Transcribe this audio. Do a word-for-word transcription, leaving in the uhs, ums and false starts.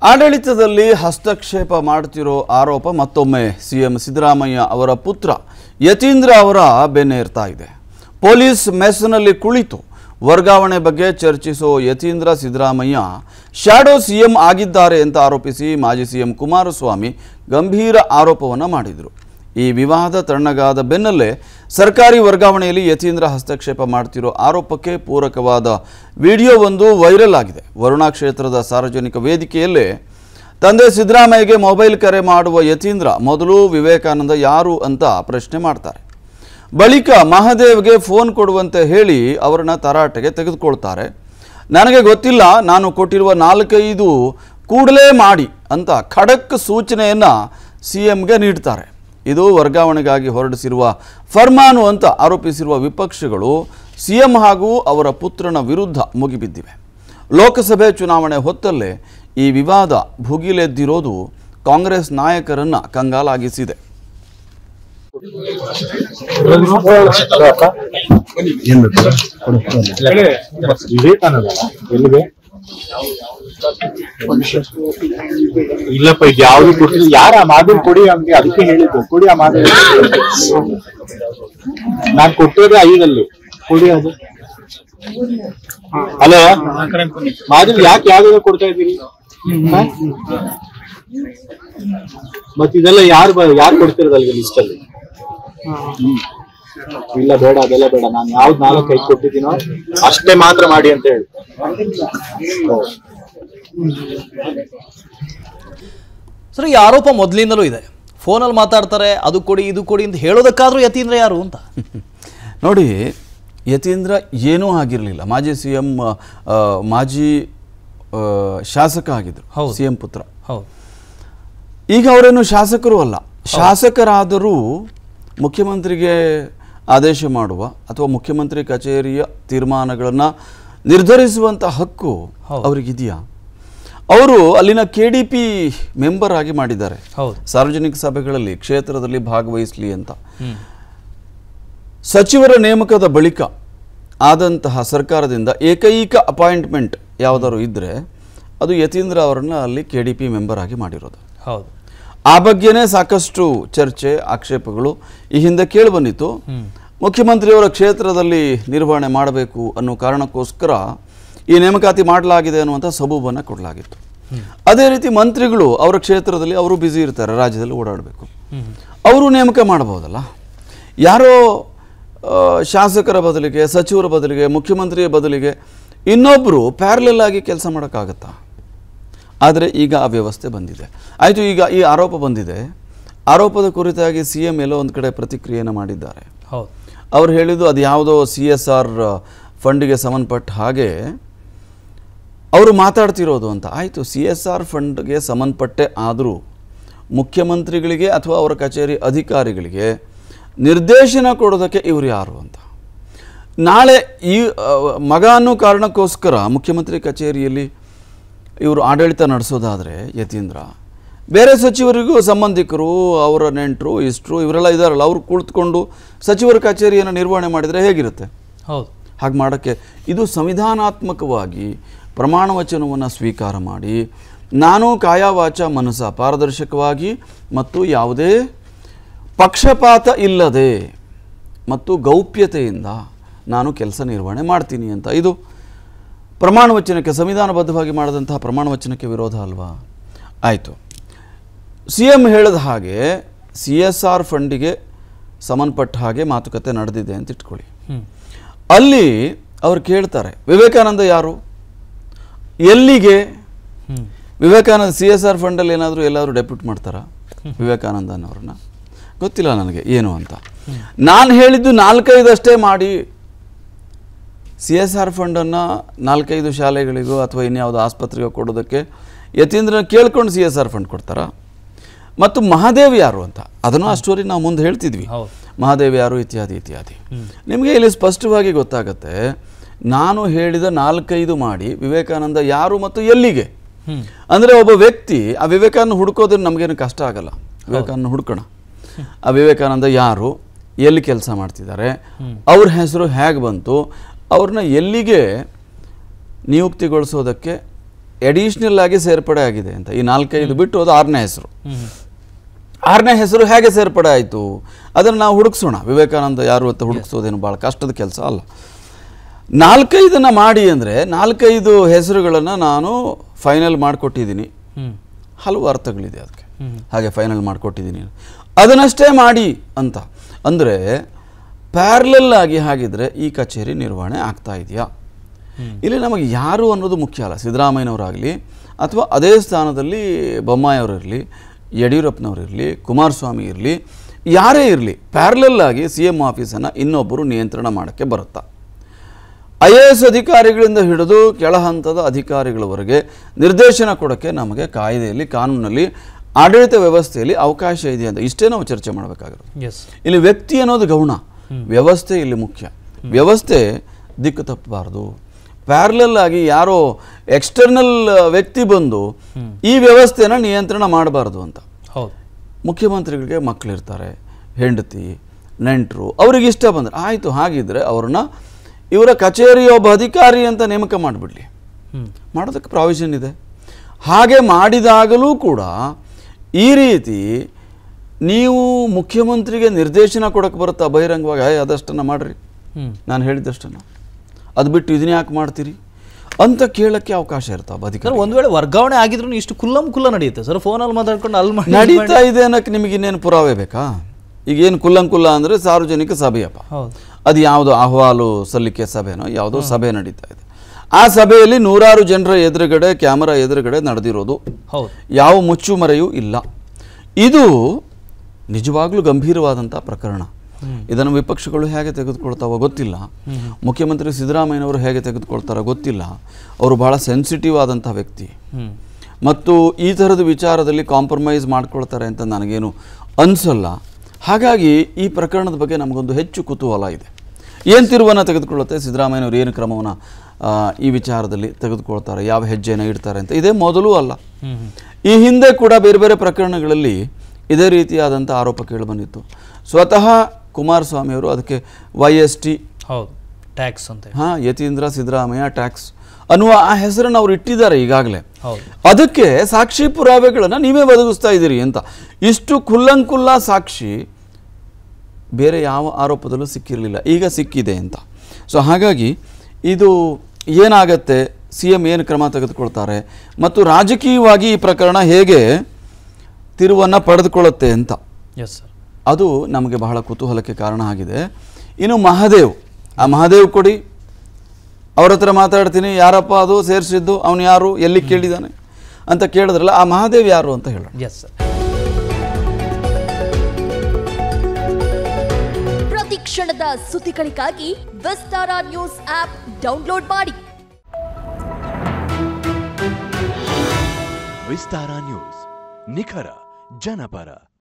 ಆಡಳಿತದಲ್ಲಿ ಹಸ್ತಕ್ಷೇಪ ಮಾಡುತ್ತಿರೋ ಆರೋಪ ಮತ್ತೊಮ್ಮೆ ಸಿಎಂ ಸಿದ್ದರಾಮಯ್ಯ ಅವರ ಪುತ್ರ ಯತೀಂದ್ರ ಅವರ ಬೆನ್ನೇರ್ತಾ ಇದೆ. ಪೊಲೀಸ್ ಮೆಸ್ನಲ್ಲಿ ಕುಳಿತು ವರ್ಗಾವಣೆ ಬಗ್ಗೆ ಚರ್ಚಿಸೋ ಯತೀಂದ್ರ ಸಿದ್ದರಾಮಯ್ಯ ಶಾಡೋ ಸಿಎಂ ಆಗಿದ್ದಾರೆ ಅಂತ ಆರೋಪಿಸಿ ಮಾಜಿ ಸಿಎಂ ಕುಮಾರಸ್ವಾಮಿ ಗಂಭೀರ ಆರೋಪವನ್ನು ಮಾಡಿದರು. ಈ ವಿವಾದ ತಣ್ಣಗಾದ ಬೆನ್ನಲ್ಲೇ ಸರ್ಕಾರಿ ವರ್ಗಾವಣೆಯಲ್ಲಿ ಯತೀಂದ್ರ ಹಸ್ತಕ್ಷೇಪ ಮಾಡ್ತಿರೋ ಆರೋಪಕ್ಕೆ ಪೂರಕವಾದ ವಿಡಿಯೋವೊಂದು ವೈರಲ್ ಆಗಿದೆ. ವರುಣಾ ಕ್ಷೇತ್ರದ ಸಾರ್ವಜನಿಕ ವೇದಿಕೆಯಲ್ಲೇ ತಂದೆ ಸಿದ್ದರಾಮಯ್ಯಗೆ ಮೊಬೈಲ್ ಕರೆ ಮಾಡುವ ಯತೀಂದ್ರ ಮೊದಲು ವಿವೇಕಾನಂದ ಯಾರು ಅಂತ ಪ್ರಶ್ನೆ ಮಾಡ್ತಾರೆ. ಬಳಿಕ ಮಹಾದೇವ್ಗೆ ಫೋನ್ ಕೊಡುವಂತೆ ಹೇಳಿ ಅವರನ್ನ ತರಾಟೆಗೆ ತೆಗೆದುಕೊಳ್ತಾರೆ. ನನಗೆ ಗೊತ್ತಿಲ್ಲ, ನಾನು ಕೊಟ್ಟಿರುವ ನಾಲ್ಕೈದು ಕೂಡಲೇ ಮಾಡಿ ಅಂತ ಖಡಕ್ ಸೂಚನೆಯನ್ನು ಸಿಎಂಗೆ ನೀಡ್ತಾರೆ. ಇದು ವರ್ಗಾವಣೆಗಾಗಿ ಹೊರಡಿಸಿರುವ ಫರ್ಮಾನು ಅಂತ ಆರೋಪಿಸಿರುವ ವಿಪಕ್ಷಗಳು ಸಿಎಂ ಹಾಗೂ ಅವರ ಪುತ್ರನ ವಿರುದ್ಧ ಮುಗಿಬಿದ್ದಿವೆ. ಲೋಕಸಭೆ ಚುನಾವಣೆ ಹೊತ್ತಲ್ಲೇ ಈ ವಿವಾದ ಭುಗಿಲೆದ್ದಿರೋದು ಕಾಂಗ್ರೆಸ್ ನಾಯಕರನ್ನ ಕಂಗಾಲಾಗಿಸಿದೆ. ಇಲ್ಲಪ್ಪ ಇದು ಯಾವ್ದು ಕೊಡ್ತಿಲ್ಲ. ಯಾರ ಮಾದರಿ ಕೊಡಿ ಹಂಗೆ ಅದಕ್ಕೆ ಹೇಳಿದ್ದು ಕೊಡಿ ಆ ಮಾದರಿ. ನಾನ್ ಕೊಟ್ಟೋದೇ ಐದಲ್ಲಿ ಕೊಡಿ ಅದು. ಹಲೋ ಮಾದರಿ ಯಾಕೆ ಯಾವ್ದು ಕೊಡ್ತಾ ಇದ್ದೀರಿ? ಮತ್ ಇದೆಲ್ಲ ಯಾರು ಯಾರು ಕೊಡ್ತಿರೋದಲ್ಗ ಲಿಸ್ಟ್ ಅಲ್ಲಿ? ಇಲ್ಲ ಬೇಡ, ಅದೆಲ್ಲ ಬೇಡ. ನಾನು ಯಾವ್ದು ನಾಲ್ಕು ಐದು ಕೊಟ್ಟಿದ್ದೀನೋ ಅಷ್ಟೇ ಮಾತ್ರ ಮಾಡಿ ಅಂತ ಹೇಳಿ. ಸರ್, ಈ ಆರೋಪ ಮೊದಲಿಂದಲೂ ಇದೆ. ಫೋನಲ್ಲಿ ಮಾತಾಡ್ತಾರೆ, ಅದು ಕೊಡಿ ಇದು ಕೊಡಿ ಅಂತ ಹೇಳೋದಕ್ಕಾದ್ರೂ ಯತೀಂದ್ರ ಯಾರು ಅಂತ ನೋಡಿ. ಯತೀಂದ್ರ ಏನೂ ಆಗಿರಲಿಲ್ಲ. ಮಾಜಿ ಸಿ ಎಂ ಮಾಜಿ ಶಾಸಕ ಆಗಿದ್ರು, ಸಿ ಎಂ ಪುತ್ರ. ಹೌದು. ಈಗ ಅವರೇನು ಶಾಸಕರು ಅಲ್ಲ. ಶಾಸಕರಾದರೂ ಮುಖ್ಯಮಂತ್ರಿಗೆ ಆದೇಶ ಮಾಡುವ ಅಥವಾ ಮುಖ್ಯಮಂತ್ರಿ ಕಚೇರಿಯ ತೀರ್ಮಾನಗಳನ್ನು ನಿರ್ಧರಿಸುವಂಥ ಹಕ್ಕು ಅವರಿಗಿದೆಯಾ? ಅವರು ಅಲ್ಲಿನ ಕೆ ಡಿ ಪಿ ಮೆಂಬರ್ ಆಗಿ ಮಾಡಿದ್ದಾರೆ. ಸಾರ್ವಜನಿಕ ಸಭೆಗಳಲ್ಲಿ ಕ್ಷೇತ್ರದಲ್ಲಿ ಭಾಗವಹಿಸಲಿ ಅಂತ. ಸಚಿವರ ನೇಮಕದ ಬಳಿಕ ಆದಂತಹ ಸರ್ಕಾರದಿಂದ ಏಕೈಕ ಅಪಾಯಿಂಟ್ಮೆಂಟ್ ಯಾವುದಾದ್ರು ಇದ್ದರೆ ಅದು ಯತೀಂದ್ರ ಅವರನ್ನ ಅಲ್ಲಿ ಕೆ ಡಿ ಪಿ ಮೆಂಬರ್ ಆಗಿ ಮಾಡಿರೋದು. ಹೌದು. ಆ ಬಗ್ಗೆನೇ ಸಾಕಷ್ಟು ಚರ್ಚೆ ಆಕ್ಷೇಪಗಳು ಈ ಹಿಂದೆ ಕೇಳಿ ಬಂದಿತ್ತು. ಮುಖ್ಯಮಂತ್ರಿಯವರ ಕ್ಷೇತ್ರದಲ್ಲಿ ನಿರ್ವಹಣೆ ಮಾಡಬೇಕು ಅನ್ನೋ ಕಾರಣಕ್ಕೋಸ್ಕರ ಈ ನೇಮಕಾತಿ ಮಾಡಲಾಗಿದೆ ಅನ್ನುವಂಥ ಸಬೂಬನ್ನು ಕೊಡಲಾಗಿತ್ತು. ಅದೇ ರೀತಿ ಮಂತ್ರಿಗಳು ಅವರ ಕ್ಷೇತ್ರದಲ್ಲಿ ಅವರು ಬ್ಯುಸಿ ಇರ್ತಾರೆ, ರಾಜ್ಯದಲ್ಲಿ ಓಡಾಡಬೇಕು, ಅವರು ನೇಮಕ ಮಾಡಬಹುದಲ್ಲ. ಯಾರೋ ಶಾಸಕರ ಬದಲಿಗೆ, ಸಚಿವರ ಬದಲಿಗೆ, ಮುಖ್ಯಮಂತ್ರಿಯ ಬದಲಿಗೆ ಇನ್ನೊಬ್ಬರು ಪ್ಯಾರಲಲ್ ಆಗಿ ಕೆಲಸ ಮಾಡೋಕ್ಕಾಗತ್ತಾ? ಆದರೆ ಈಗ ಆ ವ್ಯವಸ್ಥೆ ಬಂದಿದೆ. ಆಯಿತು, ಈಗ ಈ ಆರೋಪ ಬಂದಿದೆ. ಆರೋಪದ ಕುರಿತಾಗಿ ಸಿ ಎಂ ಎಲ್ಲೋ ಒಂದು ಕಡೆ ಪ್ರತಿಕ್ರಿಯೆಯನ್ನು ಮಾಡಿದ್ದಾರೆ. ಅವ್ರು ಹೇಳಿದ್ದು ಅದು ಯಾವುದೋ ಸಿ ಎಸ್ ಆರ್ ಫಂಡಿಗೆ ಸಂಬಂಧಪಟ್ಟ ಹಾಗೆ ಅವರು ಮಾತಾಡ್ತಿರೋದು ಅಂತ. ಆಯಿತು, ಸಿ ಎಸ್ ಆರ್ ಫಂಡ್ಗೆ ಸಂಬಂಧಪಟ್ಟೆ ಆದರೂ ಮುಖ್ಯಮಂತ್ರಿಗಳಿಗೆ ಅಥವಾ ಅವರ ಕಚೇರಿ ಅಧಿಕಾರಿಗಳಿಗೆ ನಿರ್ದೇಶನ ಕೊಡೋದಕ್ಕೆ ಇವರು ಯಾರು ಅಂತ. ನಾಳೆ ಈ ಮಗ ಅನ್ನೋ ಕಾರಣಕ್ಕೋಸ್ಕರ ಮುಖ್ಯಮಂತ್ರಿ ಕಚೇರಿಯಲ್ಲಿ ಇವರು ಆಡಳಿತ ನಡೆಸೋದಾದರೆ ಯತೀಂದ್ರ, ಬೇರೆ ಸಚಿವರಿಗೂ ಸಂಬಂಧಿಕರು, ಅವರ ನೆಂಟರು ಇಷ್ಟರು ಇವರೆಲ್ಲ ಇದ್ದಾರಲ್ಲ, ಅವರು ಕುಳಿತುಕೊಂಡು ಸಚಿವರ ಕಚೇರಿಯನ್ನು ನಿರ್ವಹಣೆ ಮಾಡಿದರೆ ಹೇಗಿರುತ್ತೆ? ಹೌದು. ಹಾಗೆ ಮಾಡೋಕ್ಕೆ ಇದು ಸಂವಿಧಾನಾತ್ಮಕವಾಗಿ ಪ್ರಮಾಣ ವಚನವನ್ನು ಸ್ವೀಕಾರ ಮಾಡಿ ನಾನು ಕಾಯವಾಚ ಮನಸ ಪಾರದರ್ಶಕವಾಗಿ ಮತ್ತು ಯಾವುದೇ ಪಕ್ಷಪಾತ ಇಲ್ಲದೆ ಮತ್ತು ಗೌಪ್ಯತೆಯಿಂದ ನಾನು ಕೆಲಸ ನಿರ್ವಹಣೆ ಮಾಡ್ತೀನಿ ಅಂತ, ಇದು ಪ್ರಮಾಣ ವಚನಕ್ಕೆ, ಸಂವಿಧಾನಬದ್ಧವಾಗಿ ಮಾಡಿದಂತಹ ಪ್ರಮಾಣ ವಚನಕ್ಕೆ ವಿರೋಧ ಅಲ್ವಾ? ಆಯಿತು, ಸಿ ಎಂ ಹೇಳಿದ ಹಾಗೆ ಸಿ ಎಸ್ ಆರ್ ಫಂಡಿಗೆ ಸಂಬಂಧಪಟ್ಟ ಹಾಗೆ ಮಾತುಕತೆ ನಡೆದಿದೆ ಅಂತ ಇಟ್ಕೊಳ್ಳಿ. ಅಲ್ಲಿ ಅವ್ರು ಕೇಳ್ತಾರೆ, ವಿವೇಕಾನಂದ ಯಾರು, ಎಲ್ಲಿಗೆ? ವಿವೇಕಾನಂದ ಸಿ ಎಸ್ ಆರ್ ಫಂಡಲ್ಲಿ ಏನಾದರೂ ಎಲ್ಲಾದರೂ ಡೆಪ್ಯೂಟ್ ಮಾಡ್ತಾರಾ ವಿವೇಕಾನಂದ ಅನ್ನೋರನ್ನ? ಗೊತ್ತಿಲ್ಲ ನನಗೆ ಏನು ಅಂತ. ನಾನು ಹೇಳಿದ್ದು ನಾಲ್ಕೈದಷ್ಟೇ ಮಾಡಿ. ಸಿ ಎಸ್ ಆರ್ ಫಂಡನ್ನು ನಾಲ್ಕೈದು ಶಾಲೆಗಳಿಗೋ ಅಥವಾ ಇನ್ಯಾವುದೋ ಆಸ್ಪತ್ರೆಗೋ ಕೊಡೋದಕ್ಕೆ ಯತೀಂದ್ರನ ಕೇಳ್ಕೊಂಡು ಸಿ ಎಸ್ ಆರ್ ಫಂಡ್ ಕೊಡ್ತಾರಾ? ಮತ್ತು ಮಹಾದೇವ್ ಯಾರು ಅಂತ ಅದನ್ನು ಆ ಸ್ಟೋರಿ ನಾವು ಮುಂದೆ ಹೇಳ್ತಿದ್ವಿ. ಮಹಾದೇವ್ ಯಾರು ಇತ್ಯಾದಿ ಇತ್ಯಾದಿ. ನಿಮಗೆ ಇಲ್ಲಿ ಸ್ಪಷ್ಟವಾಗಿ ಗೊತ್ತಾಗುತ್ತೆ. ನಾನು ಹೇಳಿದ ನಾಲ್ಕೈದು ಮಾಡಿ ವಿವೇಕಾನಂದ ಯಾರು ಮತ್ತು ಎಲ್ಲಿಗೆ ಅಂದರೆ ಒಬ್ಬ ವ್ಯಕ್ತಿ ಆ ವಿವೇಕಾನಂದ ಹುಡ್ಕೋದ್ರೆ ನಮಗೇನು ಕಷ್ಟ ಆಗಲ್ಲ. ವಿವೇಕಾನಂದ ಹುಡ್ಕೋಣ. ಆ ವಿವೇಕಾನಂದ ಯಾರು, ಎಲ್ಲಿ ಕೆಲಸ ಮಾಡ್ತಿದ್ದಾರೆ, ಅವ್ರ ಹೆಸರು ಹೇಗೆ ಬಂತು, ಅವ್ರನ್ನ ಎಲ್ಲಿಗೆ ನಿಯುಕ್ತಿಗೊಳಿಸೋದಕ್ಕೆ ಎಡಿಷನಲ್ ಆಗಿ ಸೇರ್ಪಡೆ ಆಗಿದೆ ಅಂತ. ಈ ನಾಲ್ಕೈದು ಬಿಟ್ಟು ಅದು ಆರನೇ ಹೆಸರು. ಆರನೇ ಹೆಸರು ಹೇಗೆ ಸೇರ್ಪಡೆ ಆಯಿತು ಅದನ್ನು ನಾವು ಹುಡುಕ್ಸೋಣ. ವಿವೇಕಾನಂದ ಯಾರು ಅಂತ ಹುಡುಕ್ಸೋದೇನು ಭಾಳ ಕಷ್ಟದ ಕೆಲಸ ಅಲ್ಲ. ನಾಲ್ಕೈದನ್ನು ಮಾಡಿ ಅಂದರೆ ನಾಲ್ಕೈದು ಹೆಸರುಗಳನ್ನು ನಾನು ಫೈನಲ್ ಮಾಡಿಕೊಟ್ಟಿದ್ದೀನಿ. ಹಲವು ಅರ್ಥಗಳಿದೆ ಅದಕ್ಕೆ. ಹಾಗೆ ಫೈನಲ್ ಮಾಡಿಕೊಟ್ಟಿದ್ದೀನಿ, ಅದನ್ನಷ್ಟೇ ಮಾಡಿ ಅಂತ. ಅಂದರೆ ಪ್ಯಾರಲಲ್ ಆಗಿ ಹಾಗಿದ್ರೆ ಈ ಕಚೇರಿ ನಿರ್ವಹಣೆ ಆಗ್ತಾ ಇದೆಯಾ? ಇಲ್ಲಿ ನಮಗೆ ಯಾರು ಅನ್ನೋದು ಮುಖ್ಯ ಅಲ್ಲ. ಸಿದ್ದರಾಮಯ್ಯನವರಾಗಲಿ ಅಥವಾ ಅದೇ ಸ್ಥಾನದಲ್ಲಿ ಬೊಮ್ಮಾಯಿಯವರಿರಲಿ, ಯಡಿಯೂರಪ್ಪನವರಿರಲಿ, ಕುಮಾರಸ್ವಾಮಿ ಇರಲಿ, ಯಾರೇ ಇರಲಿ, ಪ್ಯಾರಲಲ್ ಆಗಿ ಸಿ ಎಂ ಆಫೀಸನ್ನು ಇನ್ನೊಬ್ಬರು ನಿಯಂತ್ರಣ ಮಾಡೋಕ್ಕೆ ಬರುತ್ತಾ? ಐ ಎ ಎಸ್ ಅಧಿಕಾರಿಗಳಿಂದ ಹಿಡಿದು ಕೆಳ ಹಂತದ ಅಧಿಕಾರಿಗಳವರೆಗೆ ನಿರ್ದೇಶನ ಕೊಡೋಕ್ಕೆ ನಮಗೆ ಕಾಯ್ದೆಯಲ್ಲಿ, ಕಾನೂನಲ್ಲಿ, ಆಡಳಿತ ವ್ಯವಸ್ಥೆಯಲ್ಲಿ ಅವಕಾಶ ಇದೆ ಅಂತ ಇಷ್ಟೇ ನಾವು ಚರ್ಚೆ ಮಾಡಬೇಕಾಗಿರೋದು. ಇಲ್ಲಿ ವ್ಯಕ್ತಿ ಅನ್ನೋದು ಗೌಣ, ವ್ಯವಸ್ಥೆ ಇಲ್ಲಿ ಮುಖ್ಯ. ವ್ಯವಸ್ಥೆ ದಿಕ್ಕು ತಪ್ಪಬಾರ್ದು. ಪ್ಯಾರಲಲ್ ಆಗಿ ಯಾರೋ ಎಕ್ಸ್ಟರ್ನಲ್ ವ್ಯಕ್ತಿ ಬಂದು ಈ ವ್ಯವಸ್ಥೆನ ನಿಯಂತ್ರಣ ಮಾಡಬಾರ್ದು ಅಂತ. ಮುಖ್ಯಮಂತ್ರಿಗಳಿಗೆ ಮಕ್ಕಳಿರ್ತಾರೆ, ಹೆಂಡತಿ, ನೆಂಟರು, ಅವ್ರಿಗೆ ಇಷ್ಟ ಬಂದರೆ ಆಯಿತು, ಹಾಗಿದ್ರೆ ಅವ್ರನ್ನ ಇವರ ಕಚೇರಿಯ ಒಬ್ಬ ಅಧಿಕಾರಿ ಅಂತ ನೇಮಕ ಮಾಡಿಬಿಡಲಿ, ಮಾಡೋದಕ್ಕೆ ಪ್ರಾವಿಷನ್ ಇದೆ. ಹಾಗೆ ಮಾಡಿದಾಗಲೂ ಕೂಡ ಈ ರೀತಿ ನೀವು ಮುಖ್ಯಮಂತ್ರಿಗೆ ನಿರ್ದೇಶನ ಕೊಡೋಕ್ಕೆ ಬರುತ್ತಾ ಬಹಿರಂಗವಾಗಿ? ಅದಷ್ಟನ್ನು ಮಾಡಿರಿ, ನಾನು ಹೇಳಿದ್ದಷ್ಟನ್ನು, ಅದು ಬಿಟ್ಟು ಇದನ್ನ ಯಾಕೆ ಮಾಡ್ತೀರಿ ಅಂತ ಕೇಳಕ್ಕೆ ಅವಕಾಶ ಇರ್ತಾವೆ ಅಧಿಕಾರಿ. ಒಂದು ವೇಳೆ ವರ್ಗಾವಣೆ ಆಗಿದ್ರು ಇಷ್ಟು ಕುಲ್ಲಂ ಕುಲ್ಲ ನಡೆಯುತ್ತೆ ಸರ್? ಫೋನಲ್ಲಿ ಮಾತಾಡ್ಕೊಂಡು ಅಲ್ಲಿ ಮಾಡಿ ನಡೀತಾ ಇದೆ ಅನ್ನೋಕ್ಕೆ ನಿಮಗೆ ಇನ್ನೇನು ಪುರಾವೆ ಬೇಕಾ? ಈಗ ಏನು ಕುಲ್ಲಂಕುಲ್ಲ ಅಂದರೆ ಸಾರ್ವಜನಿಕ ಸಭೆಯಪ್ಪ, ಅದು ಯಾವುದೋ ಅಹವಾಲು ಸಲ್ಲಿಕೆ ಸಭೆನೋ ಯಾವುದೋ ಸಭೆ ನಡೀತಾ ಇದೆ. ಆ ಸಭೆಯಲ್ಲಿ ನೂರಾರು ಜನರ ಎದುರುಗಡೆ, ಕ್ಯಾಮರಾ ಎದುರುಗಡೆ ನಡೆದಿರೋದು, ಯಾವ ಮುಚ್ಚುಮರೆಯೂ ಇಲ್ಲ. ಇದು ನಿಜವಾಗ್ಲೂ ಗಂಭೀರವಾದಂಥ ಪ್ರಕರಣ. ಇದನ್ನು ವಿಪಕ್ಷಗಳು ಹೇಗೆ ತೆಗೆದುಕೊಳ್ತಾವೋ ಗೊತ್ತಿಲ್ಲ, ಮುಖ್ಯಮಂತ್ರಿ ಸಿದ್ದರಾಮಯ್ಯನವರು ಹೇಗೆ ತೆಗೆದುಕೊಳ್ತಾರೋ ಗೊತ್ತಿಲ್ಲ. ಅವರು ಬಹಳ ಸೆನ್ಸಿಟಿವ್ ಆದಂಥ ವ್ಯಕ್ತಿ ಮತ್ತು ಈ ಥರದ ವಿಚಾರದಲ್ಲಿ ಕಾಂಪ್ರಮೈಸ್ ಮಾಡ್ಕೊಳ್ತಾರೆ ಅಂತ ನನಗೇನು ಅನಿಸಲ್ಲ. ಹಾಗಾಗಿ ಈ ಪ್ರಕರಣದ ಬಗ್ಗೆ ನಮಗೊಂದು ಹೆಚ್ಚು ಕುತೂಹಲ ಇದೆ. ಏನು ತಿರುವನ್ನು ತೆಗೆದುಕೊಳ್ಳುತ್ತೆ ಸಿದ್ದರಾಮಯ್ಯನವರು, ಏನು ಕ್ರಮವನ್ನು ಈ ವಿಚಾರದಲ್ಲಿ ತೆಗೆದುಕೊಳ್ತಾರೆ, ಯಾವ ಹೆಜ್ಜೆಯನ್ನು ಇಡ್ತಾರೆ ಅಂತ. ಇದೇ ಮೊದಲು ಅಲ್ಲ, ಈ ಹಿಂದೆ ಕೂಡ ಬೇರೆ ಬೇರೆ ಪ್ರಕರಣಗಳಲ್ಲಿ ಇದೇ ರೀತಿಯಾದಂಥ ಆರೋಪ ಕೇಳಿಬಂದಿತ್ತು. ಸ್ವತಃ ಕುಮಾರಸ್ವಾಮಿಯವರು ಅದಕ್ಕೆ ವೈ ಎಸ್ ಟಿ ಟ್ಯಾಕ್ಸ್ ಅಂತ, ಹಾಂ, ಯತೀಂದ್ರ ಸಿದ್ದರಾಮಯ್ಯ ಟ್ಯಾಕ್ಸ್ ಅನ್ನುವ ಆ ಹೆಸರನ್ನು ಅವರು ಇಟ್ಟಿದ್ದಾರೆ ಈಗಾಗಲೇ. ಅದಕ್ಕೆ ಸಾಕ್ಷಿ ಪುರಾವೆಗಳನ್ನು ನೀವೇ ಒದಗಿಸ್ತಾ ಇದ್ದೀರಿ ಅಂತ. ಇಷ್ಟು ಕುಲ್ಲಂಕುಲ್ಲ ಸಾಕ್ಷಿ ಬೇರೆ ಯಾವ ಆರೋಪದಲ್ಲೂ ಸಿಕ್ಕಿರಲಿಲ್ಲ, ಈಗ ಸಿಕ್ಕಿದೆ ಅಂತ. ಸೊ ಹಾಗಾಗಿ ಇದು ಏನಾಗತ್ತೆ, ಸಿ ಎಂ ಏನು ಕ್ರಮ ತೆಗೆದುಕೊಳ್ತಾರೆ ಮತ್ತು ರಾಜಕೀಯವಾಗಿ ಈ ಪ್ರಕರಣ ಹೇಗೆ ತಿರುವನ್ನು ಪಡೆದುಕೊಳ್ಳುತ್ತೆ ಅಂತ, ಎಸ್ ಸರ್, ಅದು ನಮಗೆ ಬಹಳ ಕುತೂಹಲಕ್ಕೆ ಕಾರಣ ಆಗಿದೆ. ಇನ್ನು ಮಹಾದೇವ್, ಆ ಮಹಾದೇವ್ ಕೊಡಿ, ಅವ್ರ ಹತ್ರ ಮಾತಾಡ್ತೀನಿ, ಯಾರಪ್ಪ ಅದು ಸೇರಿಸಿದ್ದು, ಅವನು ಯಾರು, ಎಲ್ಲಿ ಕೇಳಿದ್ದಾನೆ ಅಂತ ಕೇಳಿದ್ರಲ್ಲ, ಆ ಮಹಾದೇವ್ ಯಾರು ಅಂತ ಹೇಳೋಣ. Yes sir. ಪ್ರತಿ ಕ್ಷಣದ ಸುದ್ದಿಗಳಿಗಾಗಿ ವಿಸ್ತಾರ ನ್ಯೂಸ್ ಆಪ್ ಡೌನ್ಲೋಡ್ ಮಾಡಿ. ವಿಸ್ತಾರ ನ್ಯೂಸ್, ನಿಖರ ಜನಪರ.